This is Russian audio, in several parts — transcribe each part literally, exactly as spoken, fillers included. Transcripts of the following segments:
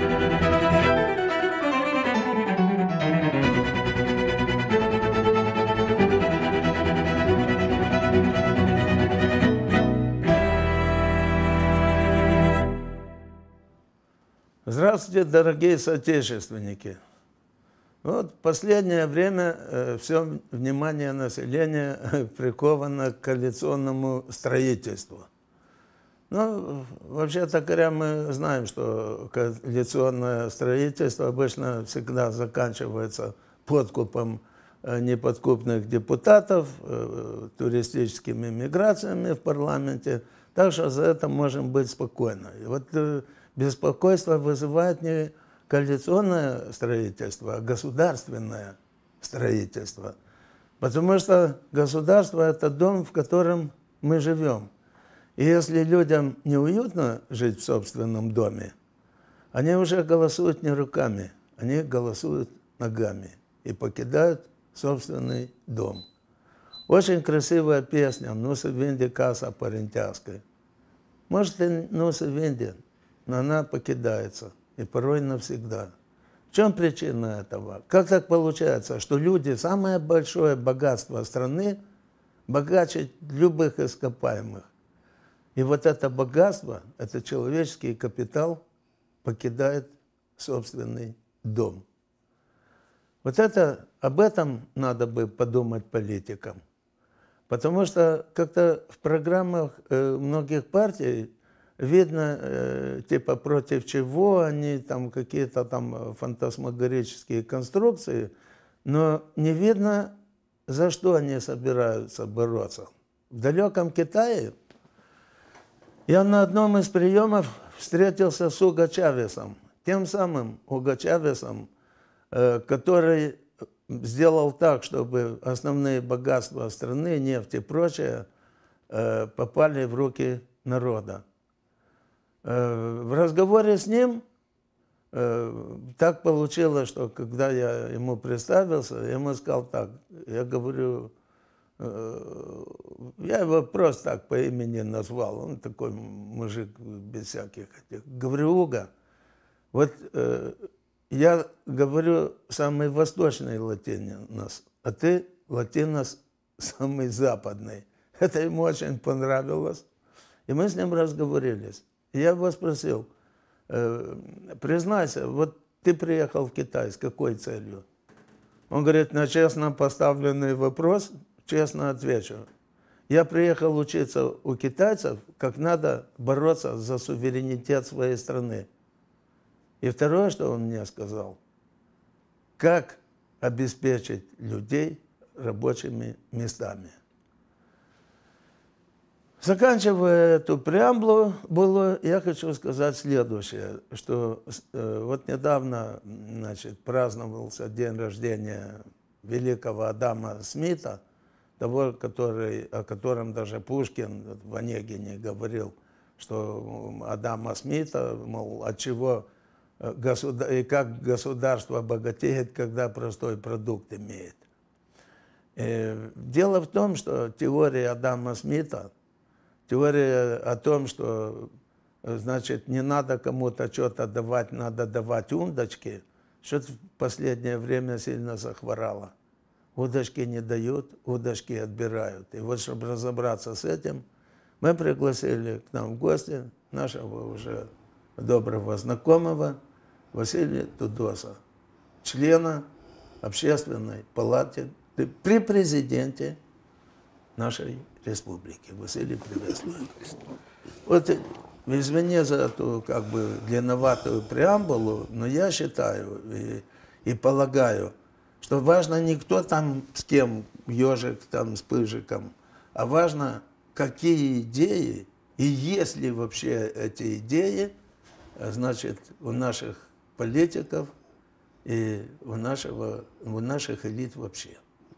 Здравствуйте, дорогие соотечественники! Вот в последнее время э, все внимание населения приковано к коалиционному строительству. Ну, вообще-то говоря, мы знаем, что коалиционное строительство обычно всегда заканчивается подкупом э, неподкупных депутатов, э, туристическими миграциями в парламенте. Так что за это можем быть спокойны. И вот э, беспокойство вызывает не коалиционное строительство, а государственное строительство. Потому что государство – это дом, в котором мы живем. И если людям неуютно жить в собственном доме, они уже голосуют не руками, они голосуют ногами и покидают собственный дом. Очень красивая песня «Нуса винди каса парентяской». Может, и нуса винди, но она покидается, и порой навсегда. В чем причина этого? Как так получается, что люди, самое большое богатство страны, богаче любых ископаемых? И вот это богатство, это человеческий капитал, покидает собственный дом. Вот это, об этом надо бы подумать политикам. Потому что как-то в программах э, многих партий видно, э, типа, против чего они, там, какие-то там фантасмагорические конструкции, но не видно, за что они собираются бороться. В далеком Китае я на одном из приемов встретился с Уго Чавесом, тем самым Уго Чавесом, э, который сделал так, чтобы основные богатства страны, нефть и прочее, э, попали в руки народа. В разговоре с ним э, так получилось, что когда я ему представился, я ему сказал так, я говорю, э, я его просто так по имени назвал, он такой мужик без всяких этих. Говорю, Уго, вот э, я говорю самый восточный латинос, а ты латинос самый западный. Это ему очень понравилось, и мы с ним разговорились. Я его спросил, э, признайся, вот ты приехал в Китай с какой целью? Он говорит, на честно поставленный вопрос, честно отвечу. Я приехал учиться у китайцев, как надо бороться за суверенитет своей страны. И второе, что он мне сказал, как обеспечить людей рабочими местами. Заканчивая эту преамбулу, было, я хочу сказать следующее, что э, вот недавно, значит, праздновался день рождения великого Адама Смита, того, который, о котором даже Пушкин в «Онегине» говорил, что Адама Смита, мол, от чего государ... и как государство богатеет, когда простой продукт имеет. И дело в том, что теория Адама Смита, теория о том, что, значит, не надо кому-то что-то давать, надо давать удочки, что-то в последнее время сильно захворало. Удочки не дают, удочки отбирают. И вот, чтобы разобраться с этим, мы пригласили к нам в гости нашего уже доброго знакомого Василия Тудоса, члена Общественной палаты при президенте нашей республики. Василий, приветствую. Вот, извини за эту, как бы, длинноватую преамбулу, но я считаю и, и полагаю, что важно не кто там с кем, ежик там с пыжиком, а важно, какие идеи, и есть ли вообще эти идеи, значит, у наших политиков и у, нашего, у наших элит вообще.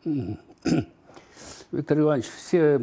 Виктор Иванович, все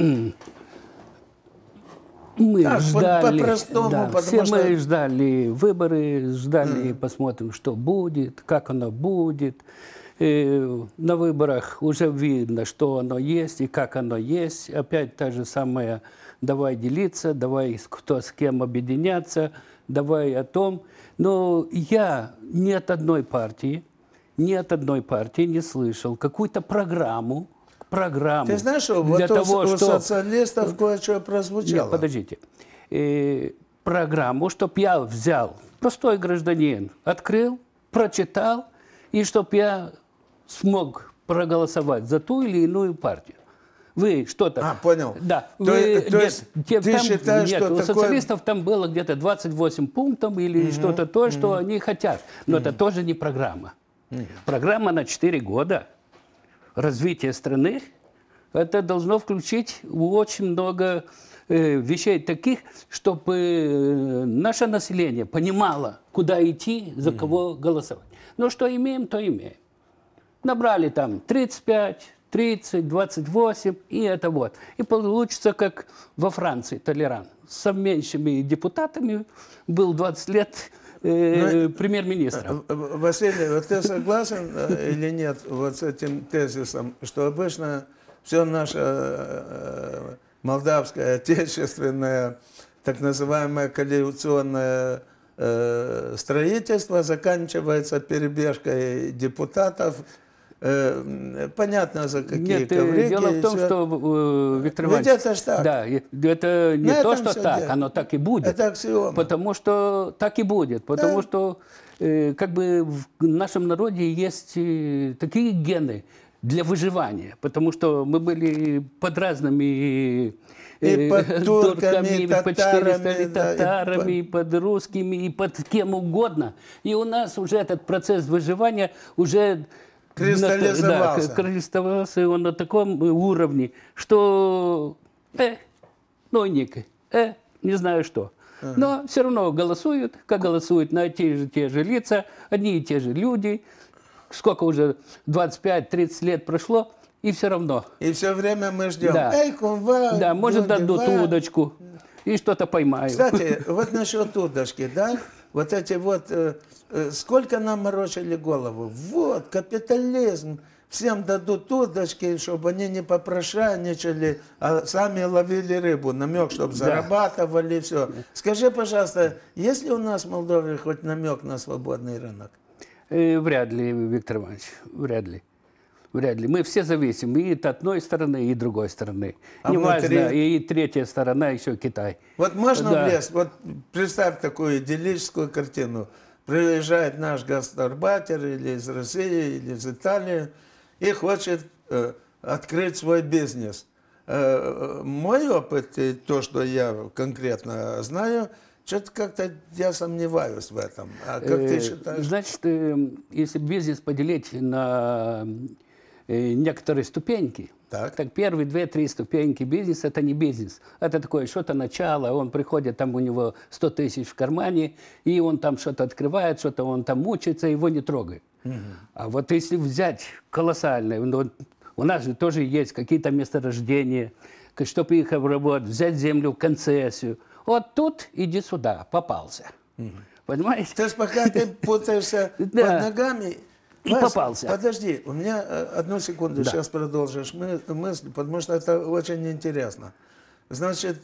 мы так, ждали, по-простому, да, потому все что... мы ждали выборы, ждали, Mm. посмотрим, что будет, как оно будет. И на выборах уже видно, что оно есть и как оно есть. Опять та же самая, давай делиться, давай кто с кем объединяться, давай о том. Но я ни от одной партии, ни от одной партии не слышал какую-то программу, программу. Ты знаешь, что для вот того, у, у что... социалистов кое-что прозвучало. Нет, подождите. Э, программу, чтобы я взял, простой гражданин, открыл, прочитал, и чтобы я смог проголосовать за ту или иную партию. Вы что-то... А, понял. Да. То, Вы, то нет, есть те, ты там, считаешь, нет, что у такое... социалистов там было где-то двадцать восемь пунктов или mm-hmm. что-то то, что mm-hmm. они хотят. Но mm-hmm. это тоже не программа. Mm-hmm. Программа на четыре года развития страны. Это должно включить очень много э, вещей таких, чтобы э, наше население понимало, куда идти, за mm-hmm. кого голосовать. Но что имеем, то имеем. Набрали там тридцать пять, тридцать, двадцать восемь, и это вот. И получится, как во Франции, Толеран. С меньшими депутатами был двадцать лет э, премьер-министром. Василий, вот ты согласен или нет вот с этим тезисом, что обычно все наше э, молдавское, отечественное, так называемое коалиционное э, строительство заканчивается перебежкой депутатов? Понятно, за какие Нет, коврики. Дело в том, все. что, э, Виктор Иванович, это ж так. Да, это не На то, что так, дело. Оно так и будет. Это аксиома. Потому что так и будет. Потому Да. что э, как бы в нашем народе есть э, такие гены для выживания. Потому что мы были под разными... И под турками, и под татарами, татарами, да, и и под русскими, и под кем угодно. И у нас уже этот процесс выживания уже... Кристаллизовался. Да, кристаллизовался, и он на таком уровне, что, э, ну, Ник, э, не знаю что. Ага. Но все равно голосуют, как голосуют на те же, те же лица, одни и те же люди. Сколько уже, двадцать пять тридцать лет прошло, и все равно. И все время мы ждем. Да, Эй, кумва, да, может, дадут ва. удочку и что-то поймаю. Кстати, вот насчет удочки, да, вот эти вот... Сколько нам морочили голову? Вот, капитализм. Всем дадут удочки, чтобы они не попрошайничали, а сами ловили рыбу. Намек, чтобы да. зарабатывали, все. Скажи, пожалуйста, есть ли у нас в Молдове хоть намек на свободный рынок? Э, вряд ли, Виктор Иванович, вряд ли. Вряд ли. Мы все зависим и от одной стороны, и от другой стороны. А неважно, внутри... и третья сторона еще Китай. Вот можно да. влезть? Вот представь такую идиллическую картину. Приезжает наш гастарбайтер или из России, или из Италии и хочет э, открыть свой бизнес. Э, мой опыт и то, что я конкретно знаю, что-то как-то я сомневаюсь в этом. А как э, ты считаешь? Значит, э, если бизнес поделить на э, некоторые ступеньки, Так. так первые две-три ступеньки бизнеса – это не бизнес. Это такое что-то начало. Он приходит, там у него сто тысяч в кармане, и он там что-то открывает, что-то он там мучается, его не трогает. Угу. А вот если взять колоссальное, ну, у нас же тоже есть какие-то месторождения, чтобы их обработать, взять землю в концессию. Вот тут иди сюда, попался. Угу. Понимаете? То есть пока ты путаешься под ногами... И Вась, попался. Подожди, у меня одну секунду, да. Сейчас продолжишь мысль, потому что это очень интересно. Значит,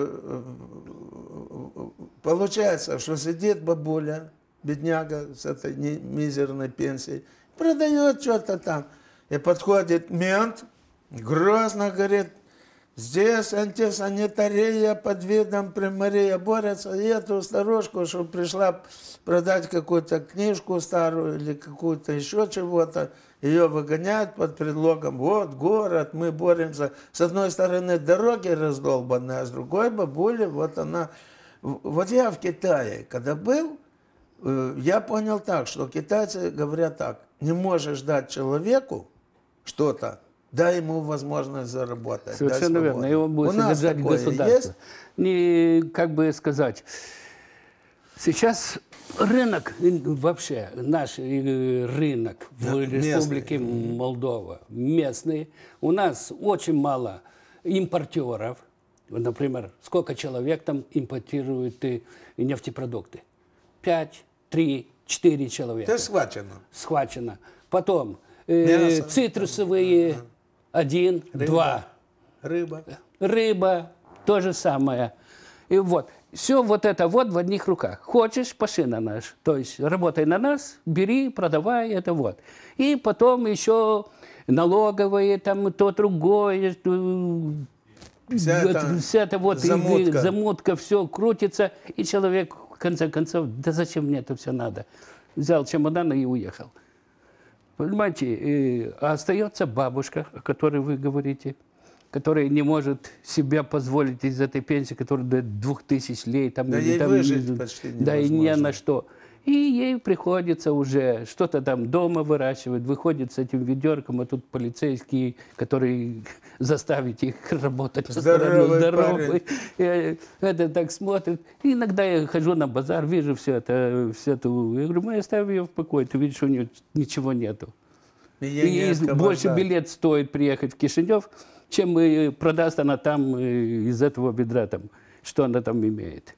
получается, что сидит бабуля, бедняга с этой мизерной пенсией, продает что-то там. И подходит мент, грозно говорит, здесь антисанитария под видом примария борется. И эту старушку, что пришла продать какую-то книжку старую или какую-то еще чего-то, ее выгоняют под предлогом, вот город, мы боремся. С одной стороны дороги раздолбанные, а с другой бабуля, вот она. Вот я в Китае, когда был, я понял так, что китайцы говорят так, не можешь дать человеку что-то, дай ему возможность заработать. Совершенно верно. И он будет содержать государство. Не, как бы сказать, сейчас рынок, вообще наш рынок в Республике Молдова, местный, у нас очень мало импортеров. Например, сколько человек там импортирует нефтепродукты? Пять, три, четыре человека. Это схвачено. Схвачено. Потом э, цитрусовые... Там, Один, рыба. два. Рыба. Рыба, то же самое. И вот. все вот это вот в одних руках. Хочешь, пошли на наш. То есть работай на нас, бери, продавай, это вот. И потом еще налоговые, там то другое, Вся вот, эта вся эта вот замутка. замутка, все крутится, и человек в конце концов, да зачем мне это все надо? Взял чемодан и уехал. Понимаете, и, а остается бабушка, о которой вы говорите, которая не может себя позволить из этой пенсии, которая до двух тысяч лей. Там, Да или, ей там, выжить не, почти да и не невозможно. на что. И ей приходится уже что-то там дома выращивать, выходит с этим ведерком, а тут полицейские, которые заставить их работать на сторону Здоровый здоровый. И это так смотрит. И иногда я хожу на базар, вижу все это, все это. Я говорю, мы оставим ее в покое, ты видишь, у нее ничего нету. И И ей не больше освобождать. билет стоит приехать в Кишинев, чем и продаст она там э, из этого бедра, там, что она там имеет.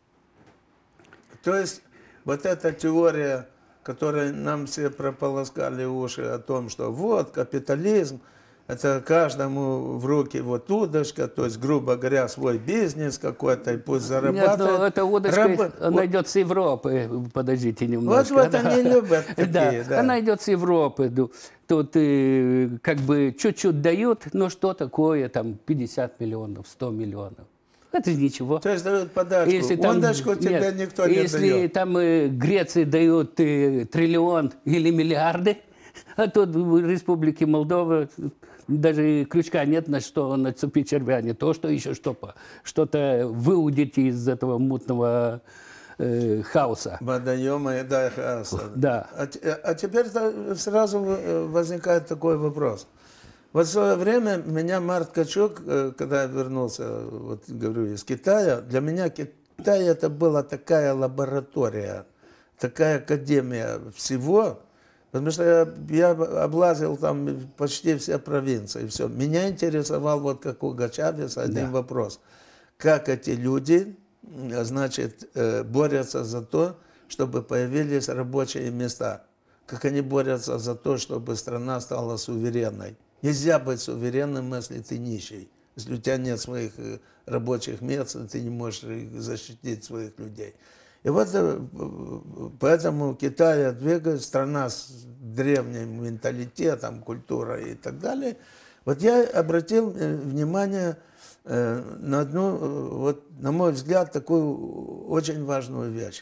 То есть вот эта теория, которой нам все прополоскали уши о том, что вот капитализм, это каждому в руки вот удочка, то есть, грубо говоря, свой бизнес какой-то, и пусть зарабатывает. Нет, но эта удочка, Раб- она идет с Европы, подождите немножко. Вот, вот они любят такие, да. Она идет с Европы. ну, Тут э, как бы чуть-чуть дают, но что такое, там, пятьдесят миллионов, сто миллионов. Это ничего. То есть дают подачку. Если там- Удочку тебе нет, никто не если дает. там э, Греции дают э, триллион или миллиарды, а тут в Республике Молдова даже крючка нет, на что нацепить червя, не то, что еще что-то, что-то выудить из этого мутного э, хаоса. Водоема и да, хаоса. Да. А, те- а теперь сразу возникает такой вопрос. Вот в свое время меня Март Ткачук, э, когда я вернулся, вот говорю, из Китая, для меня Китай это была такая лаборатория, такая академия всего, потому что я, я облазил там почти все провинции, все. Меня интересовал, вот как у Чавеса, один Да. вопрос. Как эти люди, значит, э, борются за то, чтобы появились рабочие места? Как они борются за то, чтобы страна стала суверенной? Нельзя быть суверенным, если ты нищий. Если у тебя нет своих э, рабочих мест, ты не можешь защитить своих людей. И вот э, поэтому Китай двигается, страна с древним менталитетом, культурой и так далее. Вот я обратил э, внимание э, на одну, э, вот, на мой взгляд, такую очень важную вещь.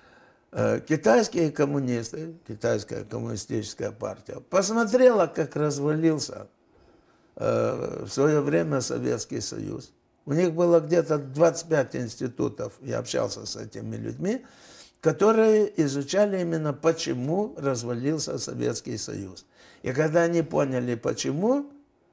Э, Китайские коммунисты, китайская коммунистическая партия, посмотрела, как развалился э, в свое время Советский Союз. У них было где-то двадцать пять институтов, я общался с этими людьми, которые изучали именно, почему развалился Советский Союз. И когда они поняли, почему,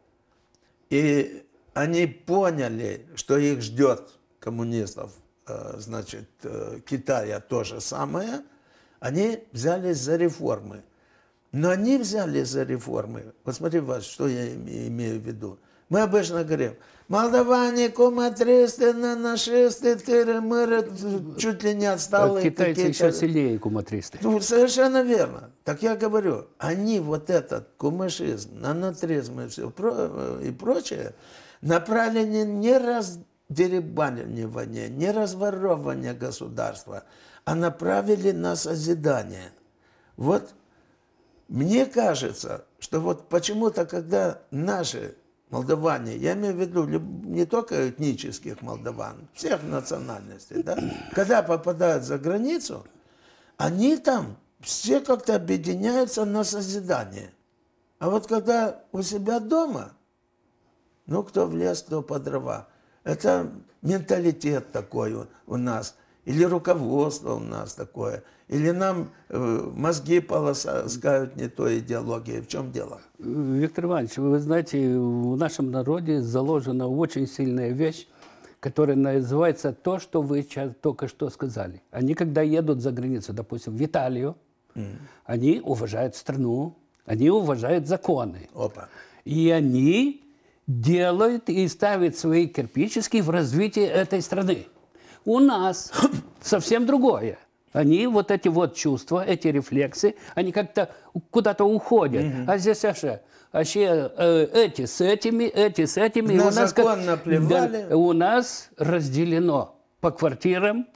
и они поняли, что их ждет, коммунистов, значит, Китая то же самое, они взялись за реформы. Но они взялись за реформы. Вот смотри, вас, что я имею в виду. Мы обычно говорим, молдаване, куматристы, нанашисты, тыры-мыры, чуть ли не отсталые. Китайцы еще сильнее куматристы. Ну, совершенно верно. Так я говорю, они вот этот кумышизм, нанотризм и все про, и прочее направлены не раздеребанивание, не разворовывание государства, а направили на созидание. Вот мне кажется, что вот почему-то, когда наши молдаване, я имею в виду не только этнических молдаван, всех национальностей, да, когда попадают за границу, они там все как-то объединяются на созидание. А вот когда у себя дома, ну, кто в лес, кто по дрова. Это менталитет такой у нас. Или руководство у нас такое. Или нам э, мозги полоскают не той идеологией. В чем дело? Виктор Иванович, вы знаете, в нашем народе заложена очень сильная вещь, которая называется то, что вы сейчас только что сказали. Они, когда едут за границу, допустим, в Италию, mm. они уважают страну, они уважают законы. Опа. И они делают и ставят свои кирпичики в развитии этой страны. У нас совсем другое. Они вот эти вот чувства, эти рефлексы, они как-то куда-то уходят. Mm-hmm. А здесь аж, аж э, эти с этими, эти с этими. На у нас закон как, наплевали. Да, у нас разделено по квартирам,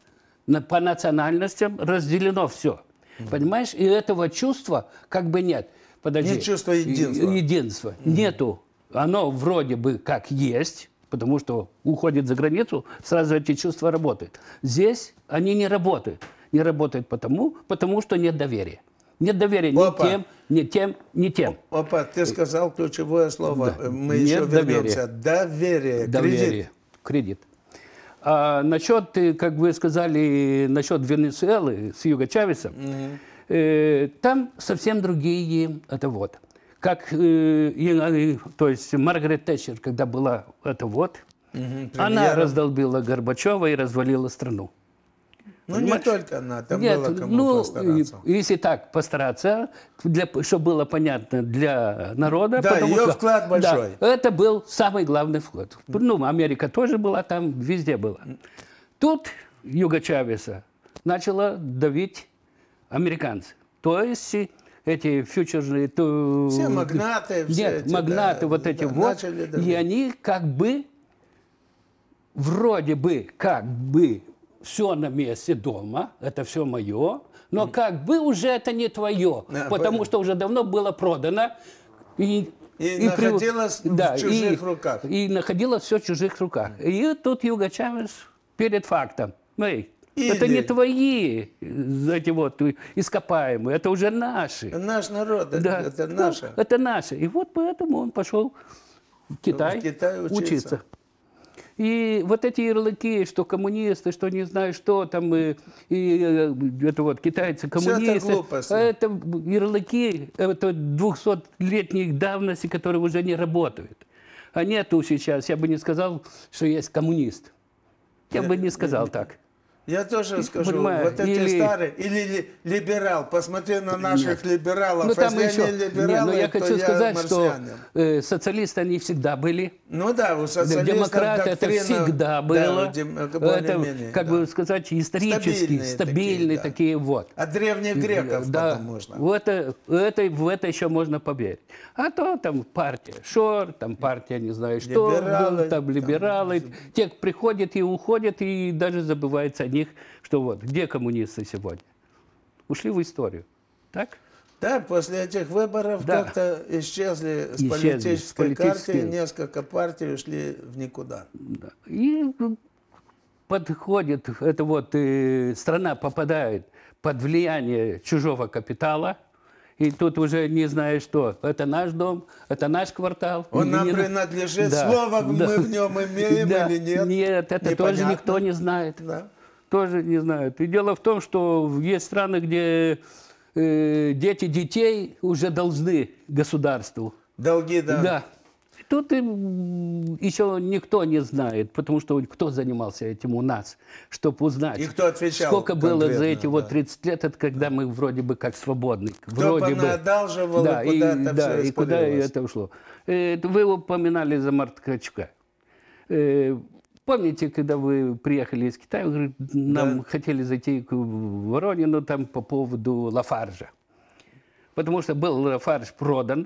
на, по национальностям разделено все. Mm-hmm. Понимаешь? И этого чувства как бы нет. Подожди. Нет чувства единства. Единства. Mm-hmm. Нету. Оно вроде бы как есть, потому что уходит за границу, сразу эти чувства работают. Здесь они не работают. Не работают потому, потому что нет доверия. Нет доверия ни Опа. тем, ни тем, ни тем. Опа, ты сказал ключевое слово. Да. Мы Нет еще вернемся. Доверия. Доверие. Доверие. Кредит. Кредит. А насчет, как вы сказали, насчет Венесуэлы с Юго Чавесом, mm-hmm. э, там совсем другие, это вот. Как, э, то есть Маргарет Тэтчер, когда была, это вот, mm-hmm. она раздолбила Горбачева и развалила страну. Ну, понимаешь? Не только она, там Нет, было кому ну, постараться. Если так постараться, для, чтобы было понятно для народа. Да, ее что, вклад большой. Да, это был самый главный вклад. Ну, Америка тоже была там, везде была. Тут Юго Чавеса начала давить американцы. То есть эти фьючерные... То, все магнаты. Все нет, эти, магнаты да, вот эти да, вот. И они как бы, вроде бы, как бы... Все на месте дома, это все мое, но как бы уже это не твое, да, потому понятно. Что уже давно было продано. И, и, и находилось при... в да, чужих и, руках. И находилось все в чужих руках. И тут Юго Чавес перед фактом. Эй, Или... это не твои эти вот ископаемые, это уже наши. Наш народ, да. это, это наше. Ну, это наше. И вот поэтому он пошел в Китай, в Китай учиться. учиться. И вот эти ярлыки, что коммунисты, что не знаю что, там, и, и это вот китайцы, коммунисты, это, это ярлыки, это двухсотлетней давности, которые уже не работают. А нету сейчас, я бы не сказал, что есть коммунист. Я, я бы не сказал я, так. Я тоже скажу, понимаю, вот эти или... старые, или либерал, посмотри на наших Нет. либералов, ну, там еще... либералы, Нет, но я хочу я сказать, марсианин. что э, социалисты они всегда были. Ну да, у социалистов демократы доктрина, это всегда было. Да, дем, это, менее, как да. бы сказать, исторически, стабильные, стабильные такие, такие да. вот. От древних греков да, потом можно. В это, это, в это еще можно поверить. А то там партия Шор, там партия не знаю что, либералы, там либералы. Там... Те приходят и уходят, и даже забывается о них, что вот, где коммунисты сегодня? Ушли в историю. Так? Да, после этих выборов да. как-то исчезли с исчезли, политической с политической... карты, несколько партий ушли в никуда. Да. И подходит, это вот, и страна попадает под влияние чужого капитала, и тут уже не знаешь что. Это наш дом, это наш квартал. Он нам не... принадлежит, да. слово да. мы в нем имеем да. или нет? Нет, это непонятно. Тоже никто не знает. Да. Тоже не знают. И дело в том, что есть страны, где э, дети детей уже должны государству. Долги, да. Да. Тут и, еще никто не знает, потому что кто занимался этим у нас, чтобы узнать, и кто отвечал сколько было за эти да. вот тридцать лет, это когда да. мы вроде бы как свободны. Кто вроде бы одалживал, да, и куда это да, все и куда это ушло. Вы упоминали за Марткачука. Помните, когда вы приехали из Китая, вы, нам да. хотели зайти к Воронину там по поводу Лафаржа. Потому что был Лафарж продан,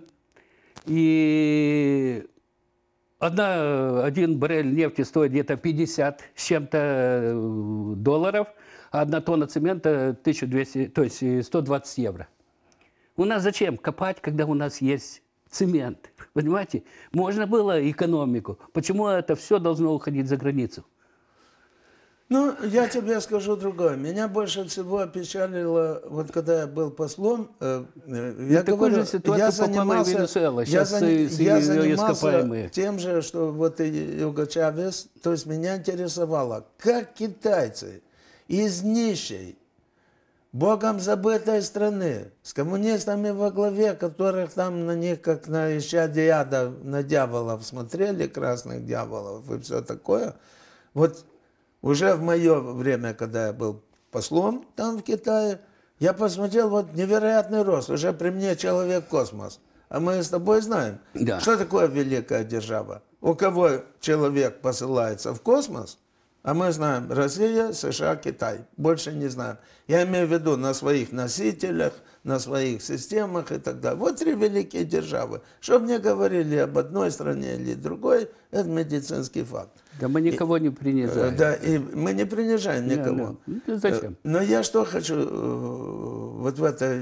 и одна, один баррель нефти стоит где-то пятьдесят с чем-то долларов, а одна тонна цемента тысяча двести, то есть сто двадцать евро. У нас зачем копать, когда у нас есть цемент? Понимаете? Можно было экономику. Почему это все должно уходить за границу? Ну, я тебе скажу другое. Меня больше всего опечалило, вот когда я был послом, э, я говорю, я занимался, я, заня, я занимался тем же, что вот и Юго Чавес, то есть меня интересовало, как китайцы из нищей, богом забытой страны, с коммунистами во главе, которых там на них, как на исчадие ада, на дьяволов смотрели, красных дьяволов и все такое. Вот уже в мое время, когда я был послом там в Китае, я посмотрел, вот невероятный рост. Уже при мне человек-космос. А мы с тобой знаем, да. что такое великая держава. У кого человек посылается в космос, А мы знаем Россия, США, Китай. Больше не знаем. Я имею в виду на своих носителях, на своих системах и так далее. Вот три великие державы. Чтобы не говорили об одной стране или другой, это медицинский факт. Да мы никого и, не принижаем. Да, и мы не принижаем никого. Не, не. Зачем? Но я что хочу, вот в это,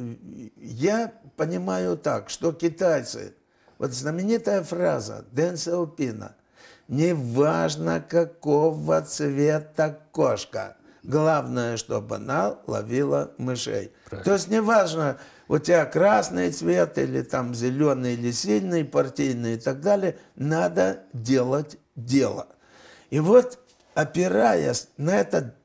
я понимаю так, что китайцы, вот знаменитая фраза Дэн Сяопина, не важно, какого цвета кошка. Главное, чтобы она ловила мышей. Правильно. То есть не важно, у тебя красный цвет, или там зеленый, или сильный, партийный и так далее. Надо делать дело. И вот, опираясь на это,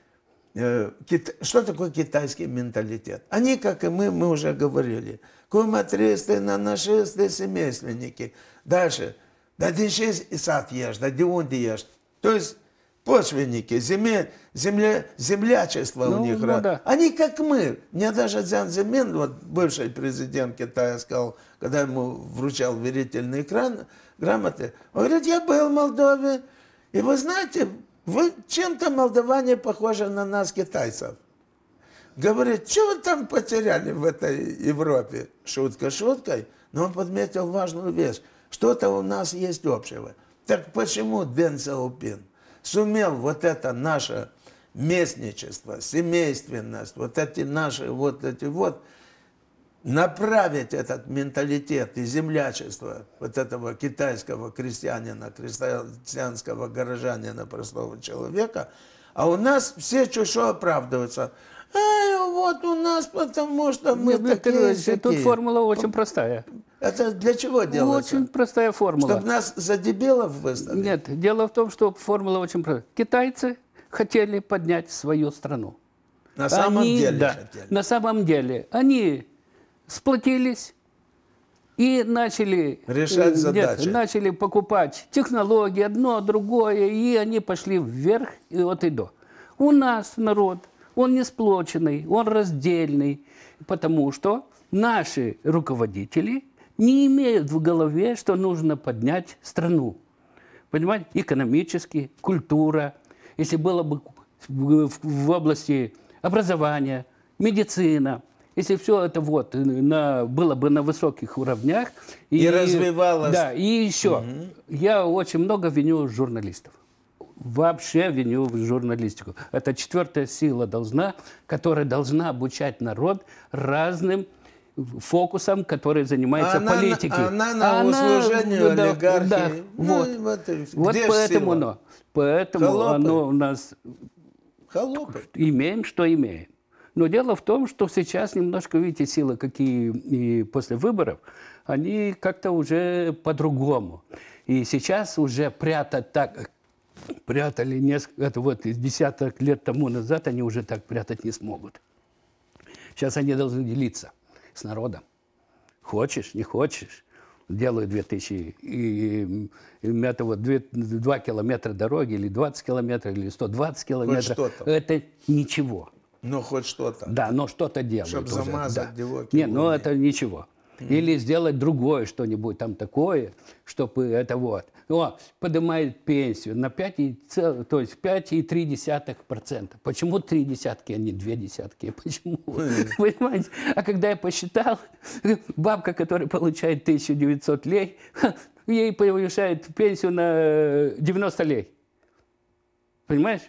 э, кита... что такое китайский менталитет? Они, как и мы, мы уже говорили, куматристы, нанашисты, семейственники. Дальше. Да ты сейчас и сад ешь, да где он ешь. То есть почвенники, земель, земля, землячество ну, у них. Ну, да. Они как мы. Мне даже Цзян Цзимин, вот бывший президент Китая, сказал, когда ему вручал верительные кран, грамоты, он говорит, я был в Молдове, и вы знаете, вы чем-то молдаване похожи на нас, китайцев. Говорит, что вы там потеряли в этой Европе? Шутка шуткой, но он подметил важную вещь. Что-то у нас есть общего. Так почему Дэн Сяопин сумел вот это наше местничество, семейственность, вот эти наши, вот эти вот, направить этот менталитет и землячество вот этого китайского крестьянина, крестьянского горожанина, простого человека, а у нас все чушо оправдываются. А вот у нас, потому что мы Нет, такие, такие. Тут формула очень простая. Это для чего делается? Очень простая формула. Чтобы нас за дебилов выставили? Нет, дело в том, что формула очень простая. Китайцы хотели поднять свою страну. На самом они, деле да, хотели. На самом деле. Они сплотились и начали решать задачи. Нет, начали покупать технологии, одно, другое, и они пошли вверх и от и до. У нас народ, он не сплоченный, он раздельный, потому что наши руководители не имеют в голове, что нужно поднять страну. Понимаете? Экономически, культура. Если было бы в, в области образования, медицина, если все это вот на, было бы на высоких уровнях. И, и развивалось. Да, и еще. Угу. Я очень много виню журналистов. Вообще виню в журналистику. Это четвертая сила должна, которая должна обучать народ разным фокусом, который занимается она, политикой. Она на услужению да, олигархии. Да, ну, вот вот, вот поэтому, оно, поэтому Холопы. оно у нас... Холопы. Имеем, что имеем. Но дело в том, что сейчас немножко, видите, силы, какие и после выборов, они как-то уже по-другому. И сейчас уже прятать так... Прятали несколько... Это вот десяток лет тому назад они уже так прятать не смогут. Сейчас они должны делиться с народом. Хочешь, не хочешь. Делаю две тысячи, и, и это вот два километра дороги, или двадцать километров, или сто двадцать километров. Это ничего. Ну, хоть что-то. Да, но что-то делают. Чтобы уже. замазать Да. девоки. Нет, ну это ничего. Mm. Или сделать другое что-нибудь там такое, чтобы это вот. О, поднимает пенсию на пять, то есть пять и три десятых процента. Почему три десятки, а не две десятки? Почему? Mm. Понимаете? А когда я посчитал, бабка, которая получает тысячу девятьсот лей, ей повышает пенсию на девяносто лей. Понимаешь?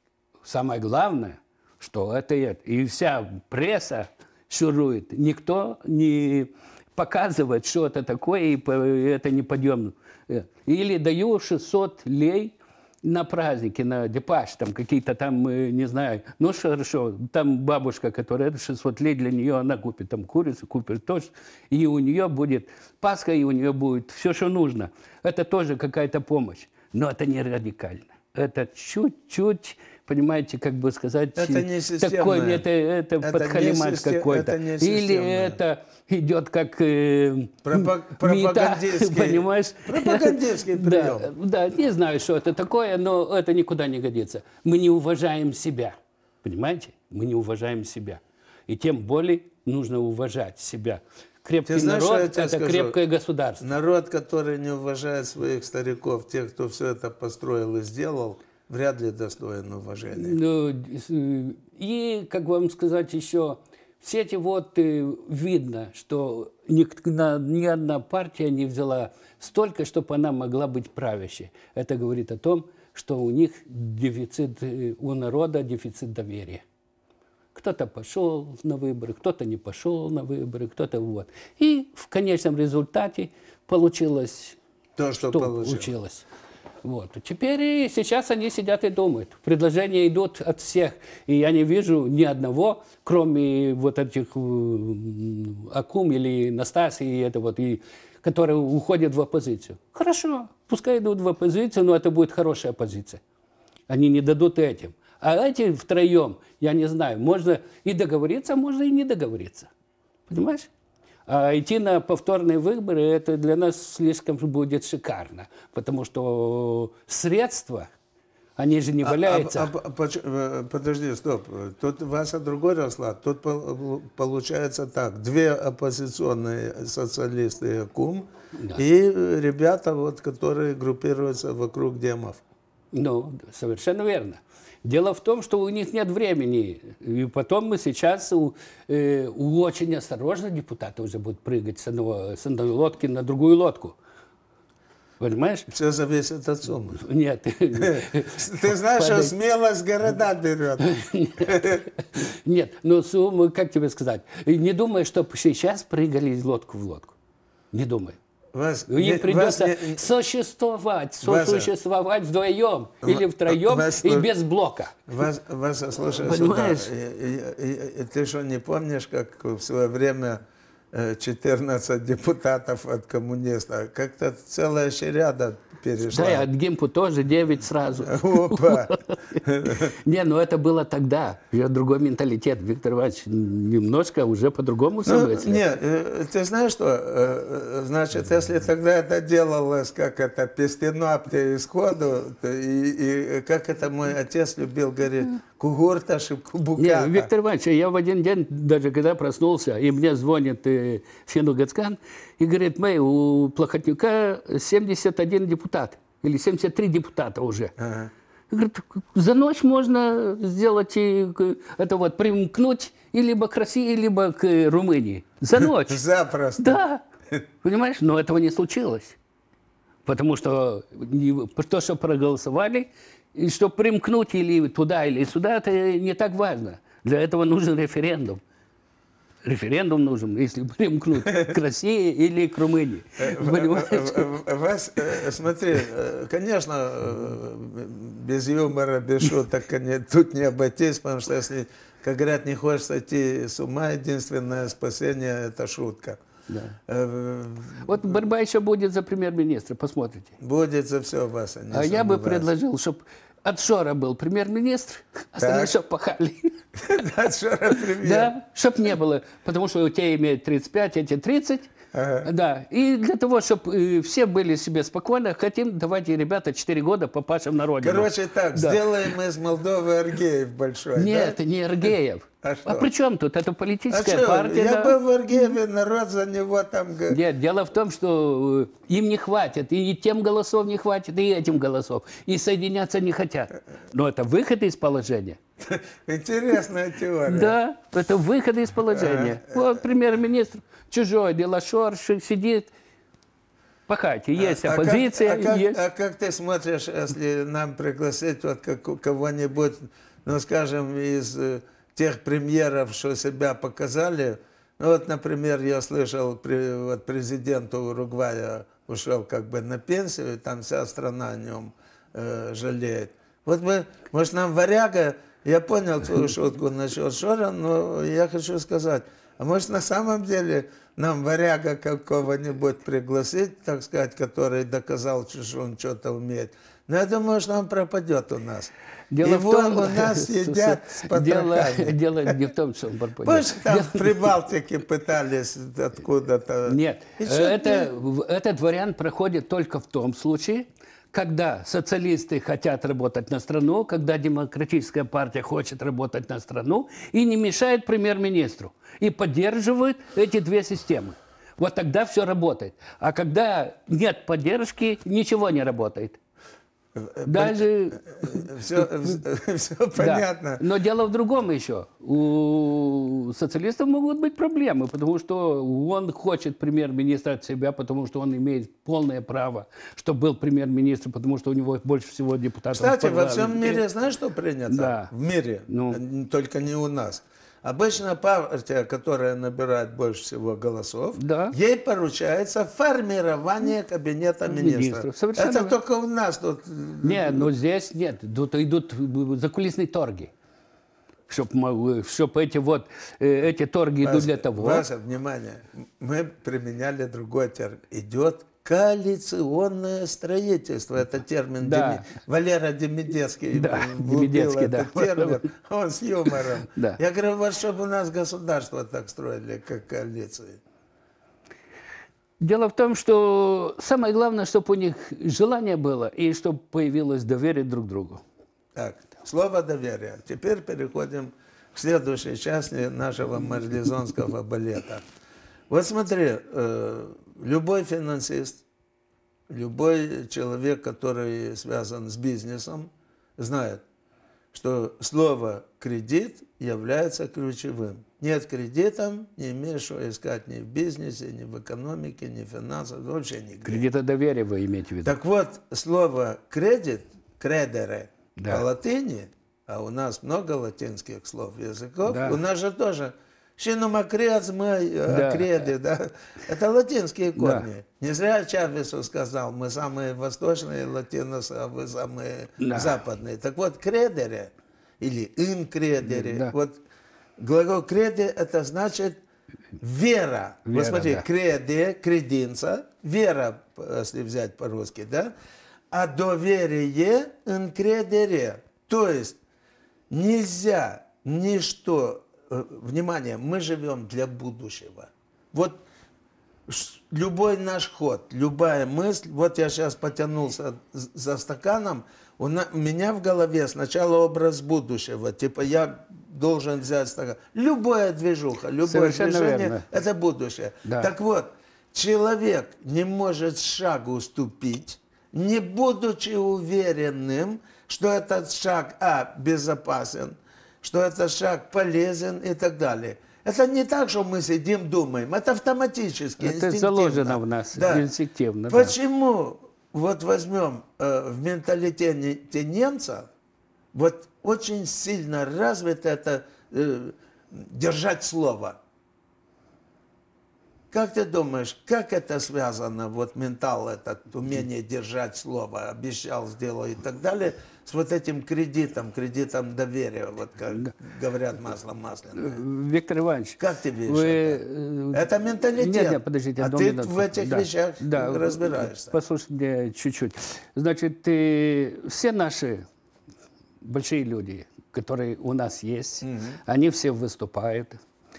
Самое главное, что это и вся пресса шурует. Никто не показывает, что это такое, и это неподъемно. Или даю шестьсот лей на праздники, на депаш, там какие-то там, не знаю, ну хорошо, там бабушка, которая шестьсот лей для нее, она купит там курицу, купит то, и у нее будет Пасха, и у нее будет все, что нужно. Это тоже какая-то помощь, но это не радикально. Это чуть-чуть, понимаете, как бы сказать, это не такой, это, это, это подхалимаш какой-то. Или это идет как э, Пропаг... пропагандистский, мета, понимаешь? Пропагандистский прием. Да, да, не знаю, что это такое, но это никуда не годится. Мы не уважаем себя, понимаете? Мы не уважаем себя. И тем более нужно уважать себя. Крепкий знаешь, народ – это скажу, крепкое государство. Народ, который не уважает своих стариков, тех, кто все это построил и сделал, вряд ли достоин уважения. Ну, и, как вам сказать еще, все эти вот видно, что ни, ни одна партия не взяла столько, чтобы она могла быть правящей. Это говорит о том, что у них дефицит, у народа дефицит доверия. Кто-то пошел на выборы, кто-то не пошел на выборы, кто-то вот. И в конечном результате получилось то, что, что получилось. получилось. Вот. Теперь и сейчас они сидят и думают. Предложения идут от всех. И я не вижу ни одного, кроме вот этих Акум или Настасии, и это вот, и, которые уходят в оппозицию. Хорошо, пускай идут в оппозицию, но это будет хорошая оппозиция. Они не дадут этим. А эти втроем, я не знаю, можно и договориться, можно и не договориться. Понимаешь? А идти на повторные выборы, это для нас слишком будет шикарно. Потому что средства, они же не валяются. А, а, а, подожди, стоп. Тут Вася другой расклад. Тут получается так. Две оппозиционные социалисты и Акум, да. И ребята, вот, которые группируются вокруг демов. Ну, совершенно верно. Дело в том, что у них нет времени. И потом мы сейчас у, э, у очень осторожно депутаты уже будут прыгать с, одного, с одной лодки на другую лодку. Понимаешь? Все зависит от суммы. Нет. Ты знаешь, что смелость города берет. Нет, ну суммы, как тебе сказать, не думай, чтобы сейчас прыгали из лодки в лодку. Не думай. Вас, Им не, придется вас не, сосуществовать, Вася, сосуществовать вдвоем или втроем вас, и без блока. Вас, вас, слушай, понимаешь? Сюда, и, и, и, ты что, не помнишь, как в свое время четырнадцать депутатов от коммунистов, как-то целая череда перешла. Да, и от ГИМПу тоже девять сразу. Опа! Не, ну это было тогда. Уже другой менталитет. Виктор Иванович немножко уже по-другому все мыслит. Нет, ты знаешь что? Значит, если тогда это делалось, как это, пестено исходу, и, и как это мой отец любил говорить, кугурта, шибкубуката. Нет, Виктор Иванович, я в один день, даже когда проснулся, и мне звонит э, Фину Гацкан, и говорит, мы, у Плохотнюка семьдесят один депутат, или семьдесят три депутата уже. Ага. Говорит, за ночь можно сделать, это вот, примкнуть и либо к России, либо к Румынии. За ночь. Запросто. Да. Понимаешь? Но этого не случилось. Потому что то, что проголосовали, и что примкнуть или туда, или сюда, это не так важно. Для этого нужен референдум. Референдум нужен, если примкнуть к России или к Румынии. Вас, смотри, конечно, без юмора, без шуток тут не обойтись, потому что если, как говорят, не хочешь сойти с ума, единственное спасение – это шутка. Да. Вот борьба еще будет за премьер-министра, посмотрите. Будет за все, Вася. А я бы предложил, чтобы от Шора был премьер-министр, остальные чтобы пахали. От Шора премьер. Да, чтобы не было, потому что у тебя имеют тридцать пять, эти тридцать. Ага. Да, и для того, чтобы все были себе спокойны, хотим, давайте, ребята, четыре года попашем на родину. Короче, так, да. Сделаем из Молдовы Аргеев большой. Нет, да? не Аргеев. А, а при чем тут? Это политическая а партия. Я да? был в Аргееве, народ за него там... Нет, дело в том, что им не хватит, и тем голосов не хватит, и этим голосов. И соединяться не хотят. Но это выход из положения. Интересная теория. Да, это выход из положения. Вот премьер-министр чужой, Делашор сидит. Пахайте, есть а, оппозиция. А как, а, как, есть. а как ты смотришь, если нам пригласить вот кого-нибудь, ну, скажем, из тех премьеров, что себя показали? Ну, вот, например, я слышал, вот президент Уругвая ушел как бы на пенсию, и там вся страна о нем э, жалеет. Вот мы, может, нам варяга, я понял твою шутку насчет Шора, но я хочу сказать, а может, на самом деле нам варяга какого-нибудь пригласить, так сказать, который доказал, что он что-то умеет. Но я думаю, что он пропадет у нас. Дело Его в том, у нас едят с потрохами. Дело, дело не в том, что он пропадет. Помнишь, там в Прибалтике пытались откуда-то... Нет, это, этот вариант проходит только в том случае, когда социалисты хотят работать на страну, когда демократическая партия хочет работать на страну и не мешает премьер-министру. И поддерживает эти две системы. Вот тогда все работает. А когда нет поддержки, ничего не работает. Даже... Все, все понятно. Да. Но дело в другом еще. У социалистов могут быть проблемы, потому что он хочет премьер-министра от себя, потому что он имеет полное право, чтобы был премьер-министр, потому что у него больше всего депутатов. Кстати, во всем мире, знаешь, что принято? Да. В мире, ну. Только не у нас. Обычно партия, которая набирает больше всего голосов, да. ей поручается формирование кабинета министров. Совершенно... Это только у нас тут... Нет, но здесь нет. Тут идут закулисные торги. Чтобы, чтобы эти, вот, эти торги Вася, идут для того... Вася, внимание, мы применяли другой термин. Идет коалиционное строительство. Это термин да. Деми... Валера Демидецкий да. ввел Демидецкий, этот да. термин. Он с юмором. Да. Я говорю, вот чтобы у нас государство так строили, как коалиции. Дело в том, что самое главное, чтобы у них желание было и чтобы появилось доверие друг к другу. Так, слово доверие. Теперь переходим к следующей части нашего марлезонского балета. Вот смотри, э, любой финансист, любой человек, который связан с бизнесом, знает, что слово «кредит» является ключевым. Нет кредита, не имеешь что искать ни в бизнесе, ни в экономике, ни в финансах, вообще нигде. Кредитодоверие вы имеете в виду? Так вот, слово «кредит», «кредере» да. по латыни, а у нас много латинских слов, языков, да. у нас же тоже «шинумакрец мы да. креди», да? Это латинские корни. Да. Не зря Чавесу сказал, мы самые восточные латиносы, а вы самые да. западные. Так вот, «кредере» или «инкредере», да. вот глагол «креди» это значит вера. вера вот смотри, да. «креди», «крединца», вера, если взять по-русски, да? А доверие «инкредере». То есть нельзя ничто... Внимание, мы живем для будущего. Вот любой наш ход, любая мысль, вот я сейчас потянулся за стаканом, у меня в голове сначала образ будущего, типа я должен взять стакан. Любая движуха, любое Совершенно движение верно. Это будущее. Да. Так вот, человек не может шагу ступить, не будучи уверенным, что этот шаг, а, безопасен, что этот шаг полезен и так далее. Это не так, что мы сидим, думаем. Это автоматически, это инстинктивно. Заложено в нас, да. инстинктивно. Почему, да. вот возьмем э, в менталитете немца, вот очень сильно развито это э, держать слово. Как ты думаешь, как это связано, вот ментал этот, умение держать слово, обещал, сделал и так далее, с вот этим кредитом, кредитом доверия, вот как да. говорят, масло масляное. Виктор Иванович, как ты видишь вы... это? Это менталитет. Нет, нет, подождите, а ты минуту. в этих да. вещах да. разбираешься. Послушайте меня чуть-чуть. Значит, ты... все наши большие люди, которые у нас есть, угу. они все выступают,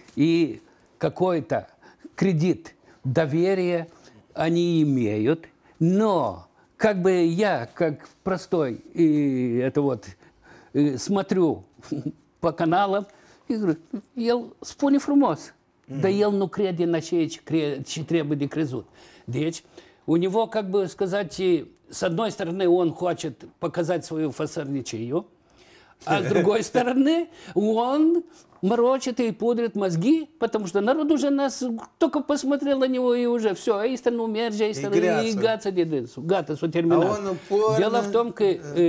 и какой-то кредит доверия они имеют, но как бы я, как простой, и это вот, и смотрю по каналам, и говорю, ел спуни фрумос, mm-hmm. да ел ну креди на чеч, четребы де крезут. Дечь, у него, как бы сказать, с одной стороны, он хочет показать свою фасарничею, а с другой стороны, он морочит и пудрит мозги, потому что народ уже нас только посмотрел на него и уже все, а истину мерджа, истину и гата, гата, терминал. Дело в том, что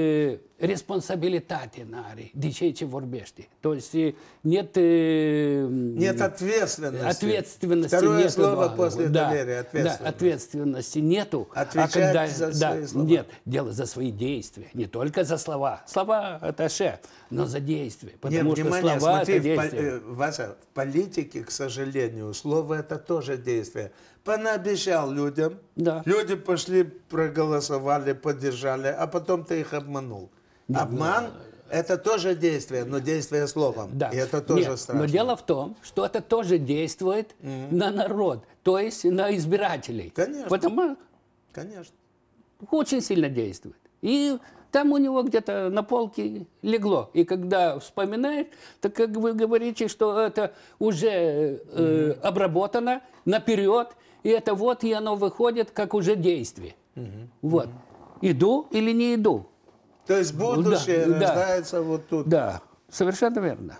респонсабилитати нари, дичейче ворбешти. То есть нет... Нет ответственности. Ответственности Второе нету. слово после да, доверия, ответственности. Да, ответственности нету. Отвечать а когда, за да, свои слова. Нет, дело за свои действия. Не только за слова. Слова – это ше, но за действия. Потому нет, что внимание, слова смотри, – это действия. В, Вася, в политике, к сожалению, слово – это тоже действие. Понаобещал людям, да. люди пошли, проголосовали, поддержали, а потом ты их обманул. Да, обман да. – это тоже действие, но действие словом. Да. И это тоже Нет, страшно. Но дело в том, что это тоже действует mm-hmm. на народ, то есть на избирателей. Конечно. Потому Конечно. очень сильно действует. И там у него где-то на полке легло. И когда вспоминает, так как вы говорите, что это уже э, mm-hmm. обработано наперед, и это вот, и оно выходит как уже действие. Mm-hmm. Вот. Иду или не иду? То есть будущее да, рождается да, вот тут. Да, совершенно верно.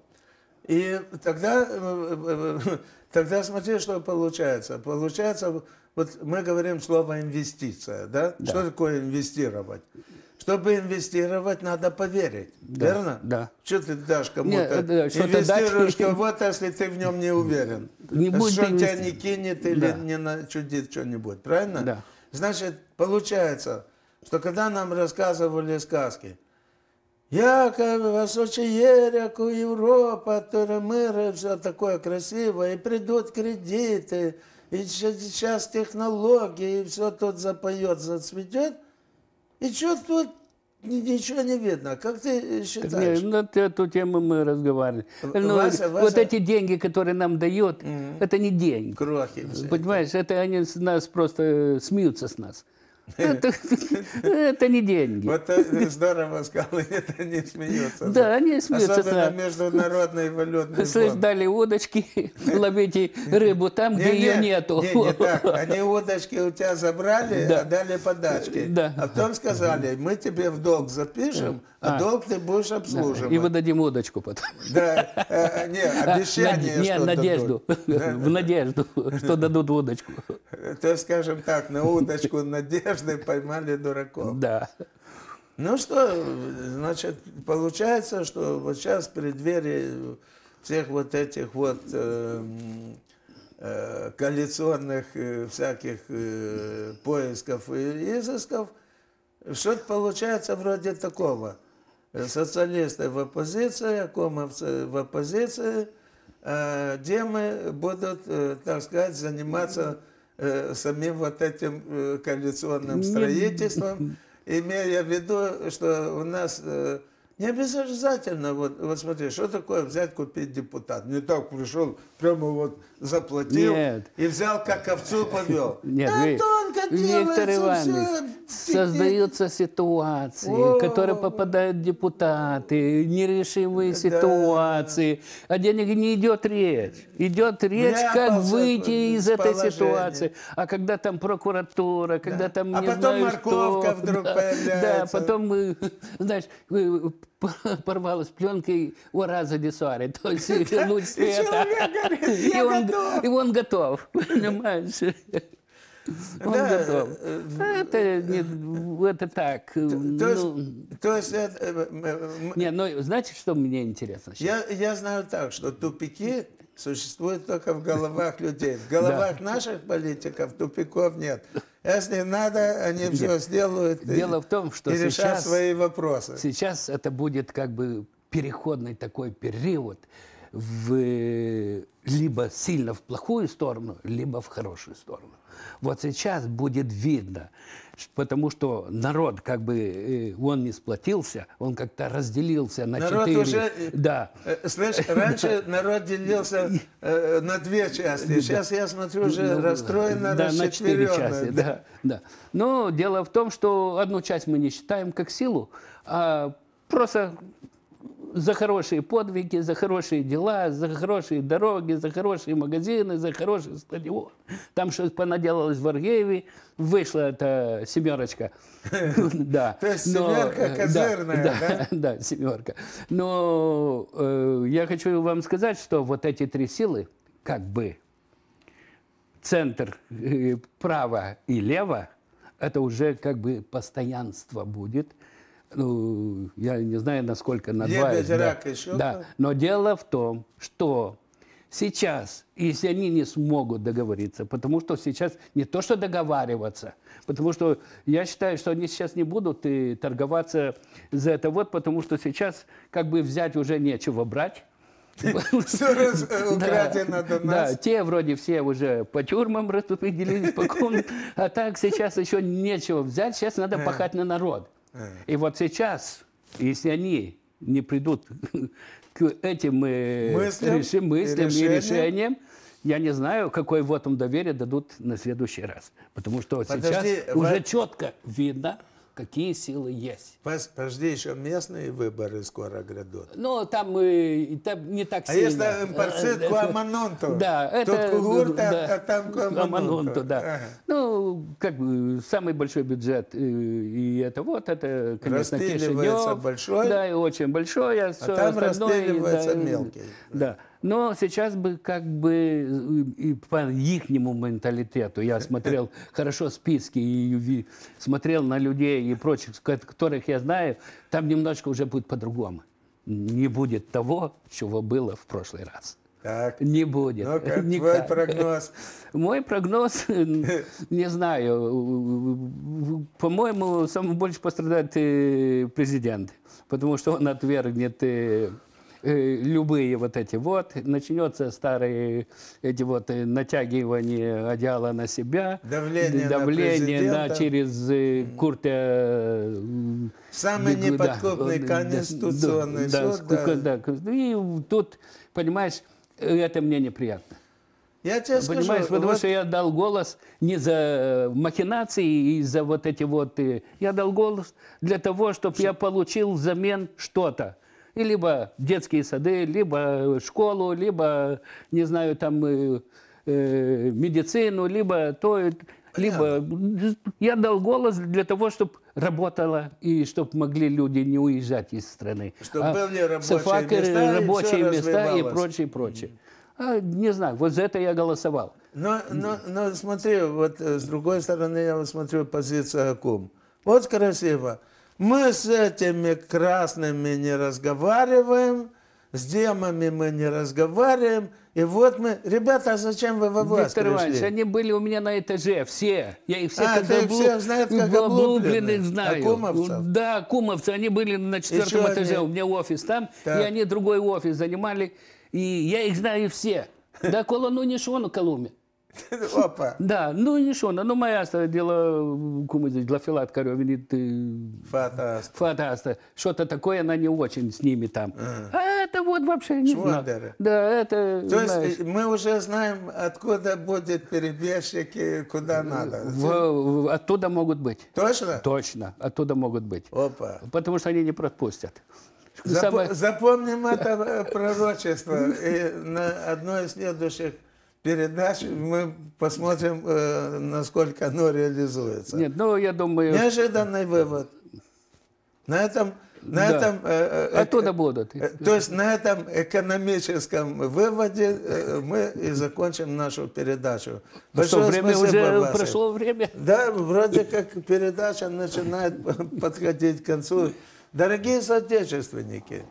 И тогда, тогда смотри, что получается. Получается, вот мы говорим слово инвестиция, да? Да. Что такое инвестировать? Чтобы инвестировать, надо поверить, Да, верно? да. Что ты дашь кому-то? Инвестируешь кого-то, если ты в нем не уверен. Не будет что он тебя инвести... не кинет или да. не начудит что-нибудь, правильно? Да. Значит, получается, что когда нам рассказывали сказки, Яков, Васочееряку, Европа, Туремыры, все такое красивое, и придут кредиты, и сейчас технологии, и все тут запоет, зацветет, и что тут ничего не видно. Как ты считаешь? Так, ну, эту тему мы разговаривали. Ну, Вася, вот Вася... эти деньги, которые нам дают, mm-hmm. это не деньги. Крохи. Понимаешь, это они с нас просто смеются с нас. Это, это не деньги. Вот ты здорово сказал, это не смеются. Да, они смеются. Особенно международный валютный фонд. Слышь, дали удочки, ловите рыбу там, где ее нету. Не, не так. Они удочки у тебя забрали, а дали подачки. Да. А потом сказали, мы тебе в долг запишем, а, а долг ты будешь обслуживать. И выдадим удочку потом. Да, а, не, обещание, не, что надежду. В надежду, что дадут удочку. То, скажем так, на удочку надежды поймали дураков. Да. Ну что, значит, получается, что вот сейчас в преддверии всех вот этих вот э, э, коалиционных э, всяких э, поисков и изысков, что-то получается вроде такого. Социалисты в оппозиции, комовцы в оппозиции, э, демы будут, э, так сказать, заниматься э, самим вот этим э, коалиционным строительством, имея в виду, что у нас э, не обязательно, вот, вот смотри, что такое взять, купить депутат. Не так пришел, прямо вот заплатил. Нет. И взял, как овцу повел. Нет, да вы, тонко Виктор Иванович, все. создаются ситуации, О, в которые попадают депутаты, нерешимые да. ситуации, а денег не идет речь. Идет речь, Вляпался как выйти из этой положения. Ситуации. А когда там прокуратура, когда да. там а не потом знаю морковка что, вдруг да, появляется. Да, потом, знаешь, порвалась пленкой ураза десуари, то есть луч света. И он, и он готов, понимаешь? Он да, готов. Это, не, это так. То, ну, то есть, то есть это, не, ну, знаете, что мне интересно я, я знаю так, что тупики существуют только в головах людей. В головах да. наших политиков тупиков нет. Если надо, они нет. все сделают Дело и, в том, что и сейчас, решат свои вопросы. Сейчас это будет как бы переходный такой период в, либо сильно в плохую сторону, либо в хорошую сторону. Вот сейчас будет видно, потому что народ как бы, он не сплотился, он как-то разделился на народ четыре. Уже, да. Слышь, раньше народ делился э, на две части, сейчас я смотрю, уже ну, расстроено, да, на четыре части. Да. Да, да. Но дело в том, что одну часть мы не считаем как силу, а просто за хорошие подвиги, за хорошие дела, за хорошие дороги, за хорошие магазины, за хороший стадион. Там что-то понаделалось в Аргееве, вышла эта семерочка. Да. То есть семерка козырная, да? Да, семерка. Но я хочу вам сказать, что вот эти три силы, как бы центр, право и лево, это уже как бы постоянство будет. Ну, я не знаю, насколько на два. Да, да. Но дело в том, что сейчас, если они не смогут договориться, потому что сейчас не то, что договариваться, потому что я считаю, что они сейчас не будут и торговаться за это вот, потому что сейчас как бы взять уже нечего брать. Все украдено до нас. Да, те вроде все уже по тюрьмам распределились, по комнатам, а так сейчас еще нечего взять, сейчас надо пахать на народ. И вот сейчас, если они не придут к этим э, мыслям, реши, мыслям и, и решениям, я не знаю, какой вотум доверия дадут на следующий раз. Потому что Подожди, сейчас вы... уже четко видно, какие силы есть. Подожди, еще местные выборы скоро грядут. Ну, там, э, там не так а сильно. А если парцит Куаманунту? Да, это... Тут Кугурта, да, а там Куаманунту. да. Ага. Ну, как бы, самый большой бюджет, и, и это вот, это, конечно, Кишинев. большой. Да, и очень большой. А, а там распиливается да, мелкий. Да. Но сейчас бы как бы и по ихнему менталитету, я смотрел хорошо списки и смотрел на людей и прочих, которых я знаю, там немножко уже будет по-другому. Не будет того, чего было в прошлый раз. Так. Не будет. Ну, как твой прогноз? Мой прогноз, не знаю. По-моему, самый больше пострадает президент, потому что он отвергнет любые вот эти вот, начнется старые эти вот натягивания одеяла на себя, давление, давление на да, через э, Курта. Самый да, неподкупный да, конституционный да, суд. Да, да. Да. И тут, понимаешь, это мне неприятно. Я тебе Понимаешь, скажу, потому вот... что я дал голос не за махинации и за вот эти вот... Я дал голос для того, чтобы я получил взамен что-то. И либо детские сады, либо школу, либо, не знаю, там, э, э, медицину, либо то, либо... Я дал голос для того, чтобы работало, и чтобы могли люди не уезжать из страны. Чтобы а были рабочие места, рабочие и, места и прочее, прочее. А, не знаю, вот за это я голосовал. Но, но, но смотри, вот с другой стороны, я вот смотрю позицию Акум. Вот красиво. Мы с этими красными не разговариваем, с демами мы не разговариваем. И вот мы... Ребята, а зачем вы во власть Виктор Иванович, пришли? они были у меня на этаже, все. Я их всех а, как ты их облуп... всех знаешь, как облупленных знаю. Акумовцев? Да, кумовцы. Они были на четвертом этаже, они... у меня офис там, так. и они другой офис занимали. И я их знаю все. Да, коло ну не шо на Колуме. Опа. Да, ну ничего, ну моя дела кумызи для филат корёвинит фатаст. Фатаста. Что-то такое она не очень с ними там. А, а это вот вообще не знаю. Да, это. То знаешь, есть мы уже знаем, откуда будут перебежчики, куда надо. В, оттуда могут быть. Точно? Точно, оттуда могут быть. Опа. Потому что они не пропустят. Зап Самое... Запомним это пророчество. И на одной из следующих передач мы посмотрим, э, насколько оно реализуется. Нет, ну я думаю... Неожиданный вывод. На этом... На да. этом э, э, Оттуда будут. Э, то есть на этом экономическом выводе э, мы и закончим нашу передачу. Большое что, время уже Вася. Прошло время? Да, вроде как передача начинает подходить к концу. Дорогие соотечественники,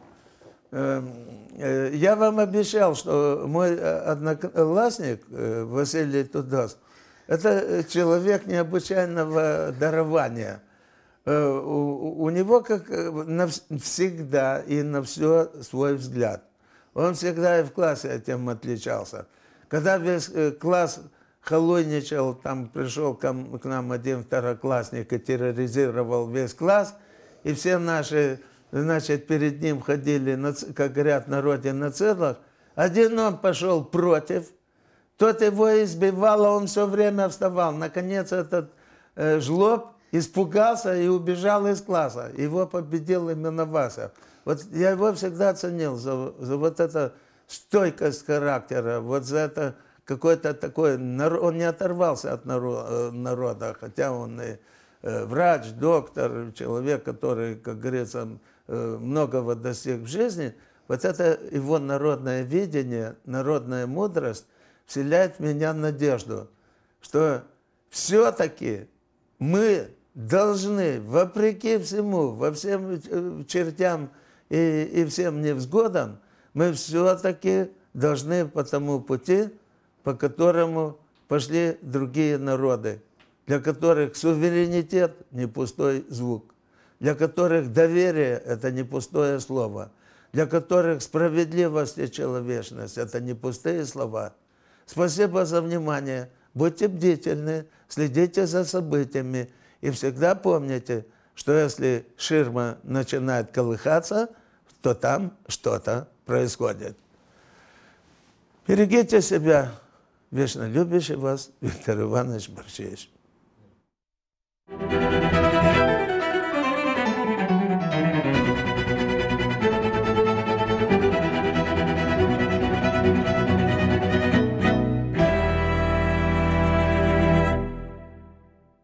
я вам обещал, что мой одноклассник Василий Тудас – это человек необычайного дарования. У него как всегда и на все свой взгляд. Он всегда и в классе этим отличался. Когда весь класс халуйничал, там пришел к нам один второклассник и терроризировал весь класс, и все наши, значит, перед ним ходили, как говорят в народе, на цирлах. Один он пошел против, тот его избивал, а он все время вставал. Наконец этот э, жлоб испугался и убежал из класса. Его победил именно Вася. Вот я его всегда ценил за, за вот эту стойкость характера, вот за это какой-то такой... Он не оторвался от народа, хотя он и врач, доктор, человек, который, как говорится, многого достиг в жизни, вот это его народное видение, народная мудрость вселяет в меня надежду, что все-таки мы должны, вопреки всему, во всем чертям и, и всем невзгодам, мы все-таки должны по тому пути, по которому пошли другие народы, для которых суверенитет – не пустой звук, для которых доверие – это не пустое слово, для которых справедливость и человечность – это не пустые слова. Спасибо за внимание, будьте бдительны, следите за событиями и всегда помните, что если ширма начинает колыхаться, то там что-то происходит. Берегите себя, вечно любящий вас Виктор Иванович Борщевич. Thank you.